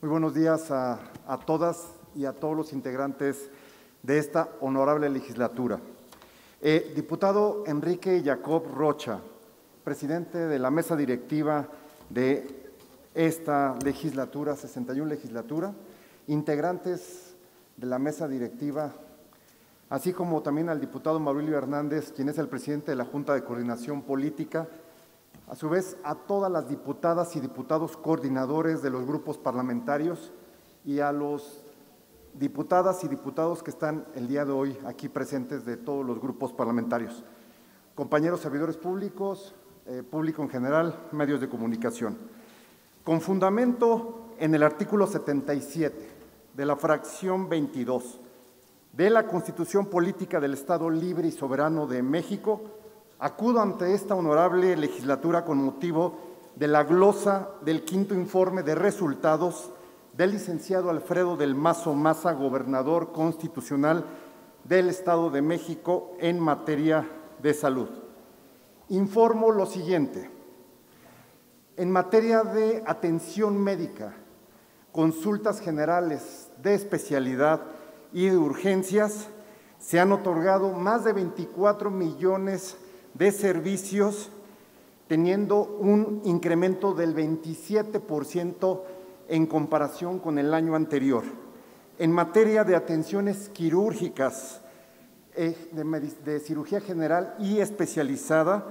Muy buenos días a todas y a todos los integrantes de esta honorable legislatura. Diputado Enrique Jacob Rocha, presidente de la mesa directiva de esta legislatura, 61 legislatura, integrantes de la mesa directiva, así como también al diputado Maurilio Hernández, quien es el presidente de la Junta de Coordinación Política, a su vez a todas las diputadas y diputados coordinadores de los grupos parlamentarios y a los diputadas y diputados que están el día de hoy aquí presentes de todos los grupos parlamentarios, compañeros servidores públicos, público en general, medios de comunicación. Con fundamento en el artículo 77 de la fracción 22 de la Constitución Política del Estado Libre y Soberano de México, acudo ante esta honorable legislatura con motivo de la glosa del quinto informe de resultados del licenciado Alfredo del Mazo Maza, gobernador constitucional del Estado de México en materia de salud. Informo lo siguiente. En materia de atención médica, consultas generales de especialidad y de urgencias, se han otorgado más de 24 millones de servicios, teniendo un incremento del 27% en comparación con el año anterior. En materia de atenciones quirúrgicas, de cirugía general y especializada,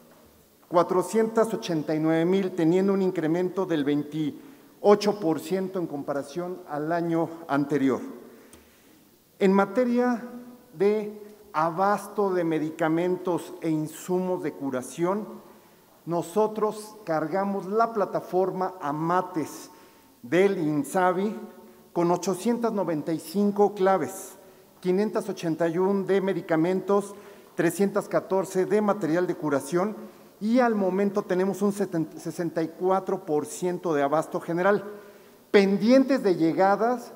489,000, teniendo un incremento del 28% en comparación al año anterior. En materia de abasto de medicamentos e insumos de curación, nosotros cargamos la plataforma AMATES del INSABI con 895 claves, 581 de medicamentos, 314 de material de curación y al momento tenemos un 64% de abasto general. Pendientes de llegadas,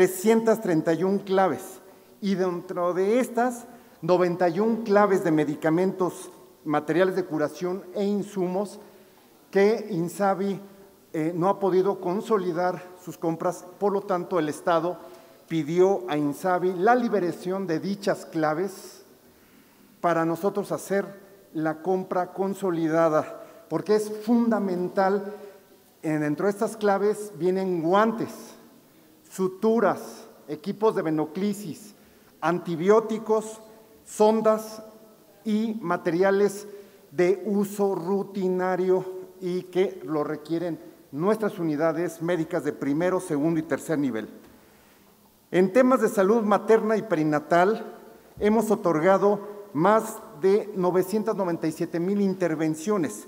331 claves y dentro de estas, 91 claves de medicamentos, materiales de curación e insumos que INSABI no ha podido consolidar sus compras, por lo tanto el Estado pidió a INSABI la liberación de dichas claves para nosotros hacer la compra consolidada, porque es fundamental, dentro de estas claves vienen guantes, suturas, equipos de venoclisis, antibióticos, sondas y materiales de uso rutinario y que lo requieren nuestras unidades médicas de primero, segundo y tercer nivel. En temas de salud materna y perinatal, hemos otorgado más de 997,000 intervenciones,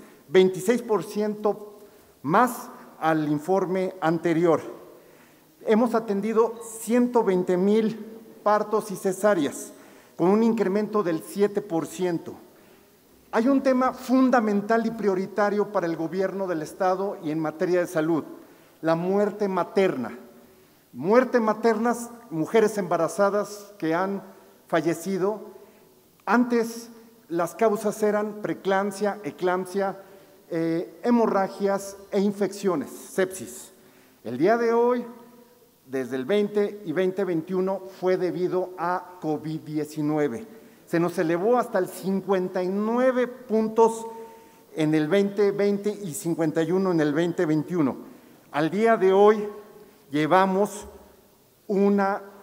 26% más al informe anterior. Hemos atendido 120,000 partos y cesáreas, con un incremento del 7%. Hay un tema fundamental y prioritario para el gobierno del Estado y en materia de salud, la muerte materna. Muerte maternas, mujeres embarazadas que han fallecido. Antes las causas eran preeclampsia, eclampsia, hemorragias e infecciones, sepsis. El día de hoy, desde el 20 y 2021 fue debido a COVID-19. Se nos elevó hasta el 59 puntos en el 2020 y 51 en el 2021. Al día de hoy llevamos en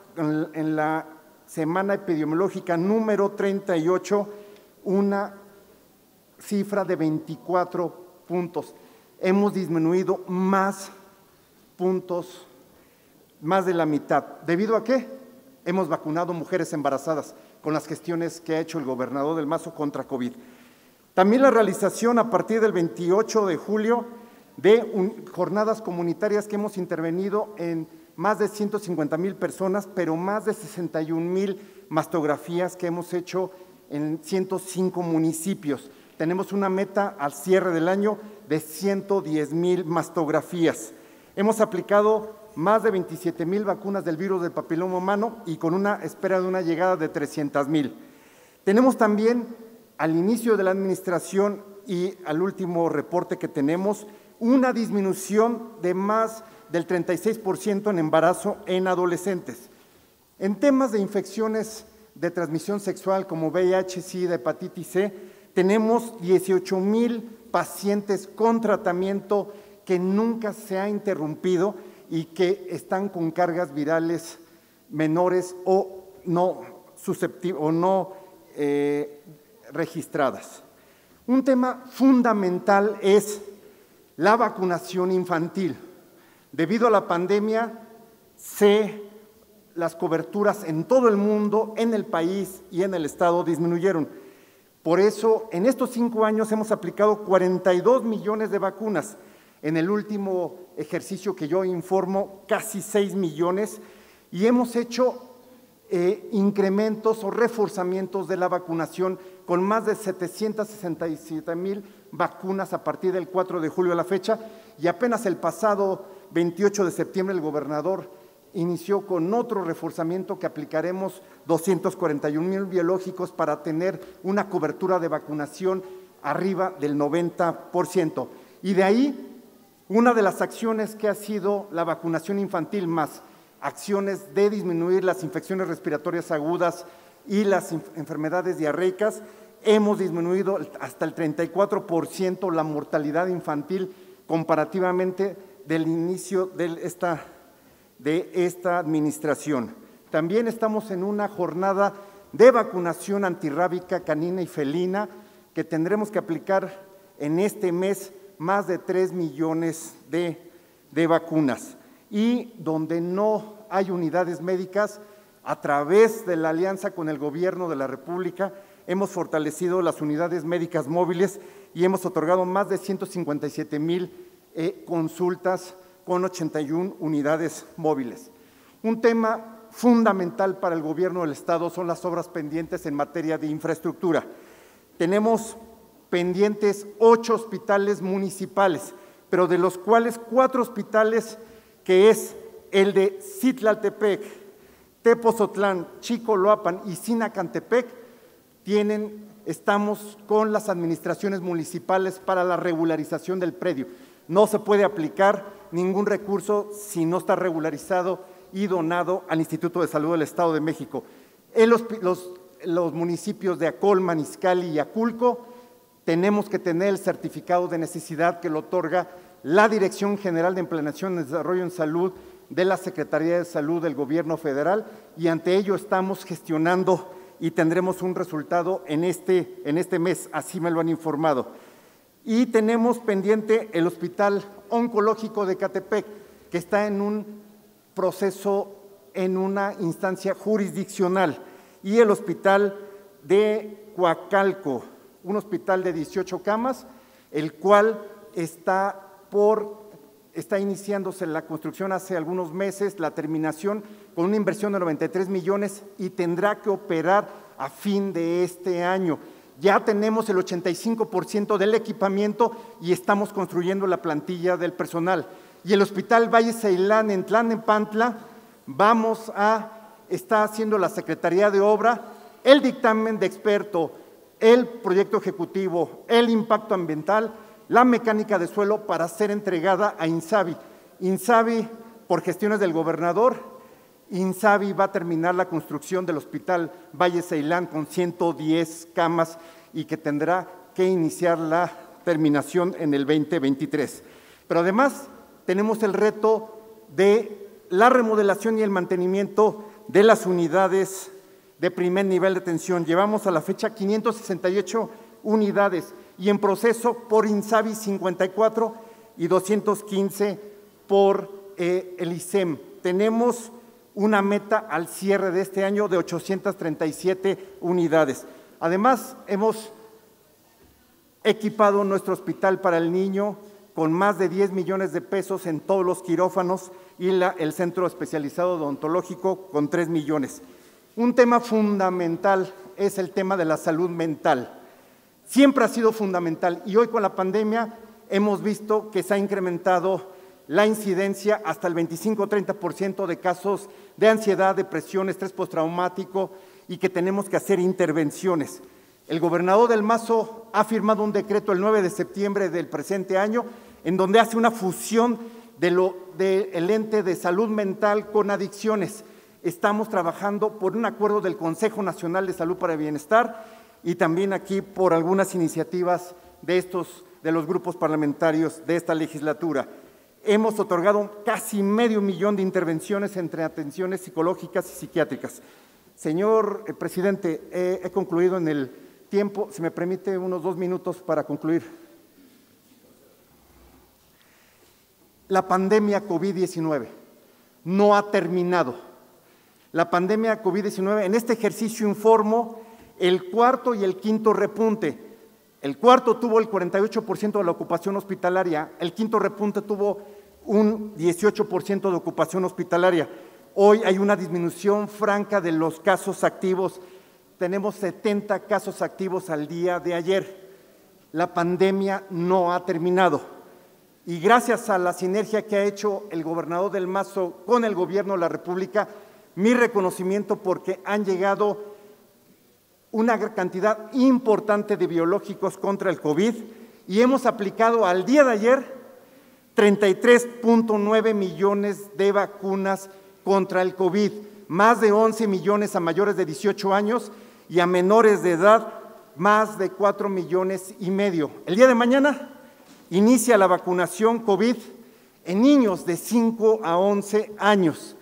la semana epidemiológica número 38, una cifra de 24 puntos. Hemos disminuido más puntos, más de la mitad. ¿Debido a qué? Hemos vacunado mujeres embarazadas con las gestiones que ha hecho el gobernador del Mazo contra COVID. También la realización a partir del 28 de julio de jornadas comunitarias que hemos intervenido en más de 150,000 personas, pero más de 61,000 mastografías que hemos hecho en 105 municipios. Tenemos una meta al cierre del año de 110,000 mastografías. Hemos aplicado más de 27,000 vacunas del virus del papiloma humano y con una espera de una llegada de 300,000. Tenemos también, al inicio de la administración y al último reporte que tenemos, una disminución de más del 36% en embarazo en adolescentes. En temas de infecciones de transmisión sexual como VIH, SIDA, hepatitis C, tenemos 18,000 pacientes con tratamiento que nunca se ha interrumpido y que están con cargas virales menores o no registradas. Un tema fundamental es la vacunación infantil. Debido a la pandemia, las coberturas en todo el mundo, en el país y en el estado disminuyeron. Por eso, en estos 5 años hemos aplicado 42 millones de vacunas. En el último ejercicio que yo informo, casi 6 millones, y hemos hecho incrementos o reforzamientos de la vacunación con más de 767,000 vacunas a partir del 4 de julio a la fecha, y apenas el pasado 28 de septiembre el gobernador inició con otro reforzamiento que aplicaremos 241,000 biológicos para tener una cobertura de vacunación arriba del 90%. Y de ahí, una de las acciones que ha sido la vacunación infantil más acciones de disminuir las infecciones respiratorias agudas y las enfermedades diarreicas, hemos disminuido hasta el 34% la mortalidad infantil comparativamente del inicio de esta administración. También estamos en una jornada de vacunación antirrábica canina y felina que tendremos que aplicar en este mes más de 3 millones de vacunas. Y donde no hay unidades médicas, a través de la alianza con el Gobierno de la República, hemos fortalecido las unidades médicas móviles y hemos otorgado más de 157,000 consultas con 81 unidades móviles. Un tema fundamental para el Gobierno del Estado son las obras pendientes en materia de infraestructura. Tenemos pendientes 8 hospitales municipales, pero de los cuales 4 hospitales, que es el de Citlaltepec, Tepozotlán, Chicoloapan y Sinacantepec, estamos con las administraciones municipales para la regularización del predio. No se puede aplicar ningún recurso si no está regularizado y donado al Instituto de Salud del Estado de México. En los municipios de Acolman, Izcalli y Aculco tenemos que tener el certificado de necesidad que lo otorga la Dirección General de Planeación y Desarrollo en Salud de la Secretaría de Salud del Gobierno Federal, y ante ello estamos gestionando y tendremos un resultado en este mes, así me lo han informado. Y tenemos pendiente el Hospital Oncológico de Ecatepec, que está en un proceso, en una instancia jurisdiccional, y el Hospital de Coacalco, un hospital de 18 camas, el cual está iniciándose la construcción hace algunos meses, la terminación con una inversión de 93 millones y tendrá que operar a fin de este año. Ya tenemos el 85% del equipamiento y estamos construyendo la plantilla del personal. Y el Hospital Valle Ceilán en Tlalnepantla está haciendo la Secretaría de Obra, el dictamen de experto, el proyecto ejecutivo, el impacto ambiental, la mecánica de suelo para ser entregada a INSABI. INSABI, por gestiones del gobernador, INSABI va a terminar la construcción del Hospital Valle Ceilán con 110 camas y que tendrá que iniciar la terminación en el 2023. Pero además tenemos el reto de la remodelación y el mantenimiento de las unidades de primer nivel de atención. Llevamos a la fecha 568 unidades y en proceso por INSABI 54 y 215 por el ISEM. Tenemos una meta al cierre de este año de 837 unidades. Además, hemos equipado nuestro hospital para el niño con más de 10 millones de pesos en todos los quirófanos y el centro especializado odontológico con 3 millones. Un tema fundamental es el tema de la salud mental. Siempre ha sido fundamental y hoy con la pandemia hemos visto que se ha incrementado la incidencia hasta el 25-30% de casos de ansiedad, depresión, estrés postraumático y que tenemos que hacer intervenciones. El gobernador del Mazo ha firmado un decreto el 9 de septiembre del presente año en donde hace una fusión del ente de salud mental con adicciones. Estamos trabajando por un acuerdo del Consejo Nacional de Salud para el Bienestar y también aquí por algunas iniciativas de los grupos parlamentarios de esta legislatura. Hemos otorgado casi 500,000 de intervenciones entre atenciones psicológicas y psiquiátricas. Señor presidente, he concluido en el tiempo. Si me permite unos 2 minutos para concluir. La pandemia COVID-19 no ha terminado. La pandemia COVID-19, en este ejercicio informo el cuarto y el quinto repunte. El cuarto tuvo el 48% de la ocupación hospitalaria, el quinto repunte tuvo un 18% de ocupación hospitalaria. Hoy hay una disminución franca de los casos activos. Tenemos 70 casos activos al día de ayer. La pandemia no ha terminado. Y gracias a la sinergia que ha hecho el gobernador del Mazo con el gobierno de la República, mi reconocimiento porque han llegado una cantidad importante de biológicos contra el COVID y hemos aplicado al día de ayer 33.9 millones de vacunas contra el COVID, más de 11 millones a mayores de 18 años y a menores de edad más de 4,5 millones. El día de mañana inicia la vacunación COVID en niños de 5 a 11 años.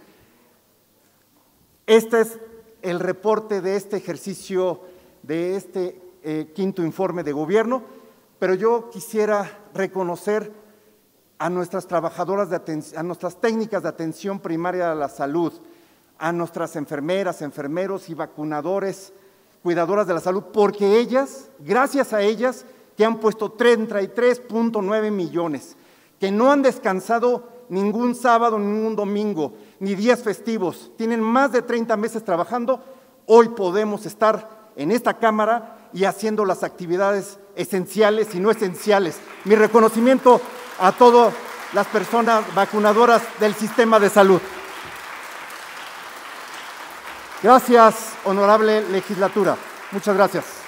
Este es el reporte de este ejercicio, de este quinto informe de gobierno, pero yo quisiera reconocer a nuestras trabajadoras a nuestras técnicas de atención primaria a la salud, a nuestras enfermeras, enfermeros y vacunadores, cuidadoras de la salud, porque ellas, gracias a ellas, que han puesto 33.9 millones, que no han descansado ningún sábado, ningún domingo, ni días festivos, tienen más de 30 meses trabajando, hoy podemos estar en esta Cámara y haciendo las actividades esenciales y no esenciales. Mi reconocimiento a todas las personas vacunadoras del sistema de salud. Gracias, honorable legislatura. Muchas gracias.